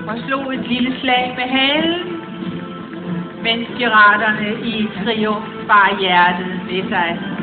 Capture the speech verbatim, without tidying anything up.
og slog et lille slag med halen, mens piraterne i triumf bar hjertet ved sig.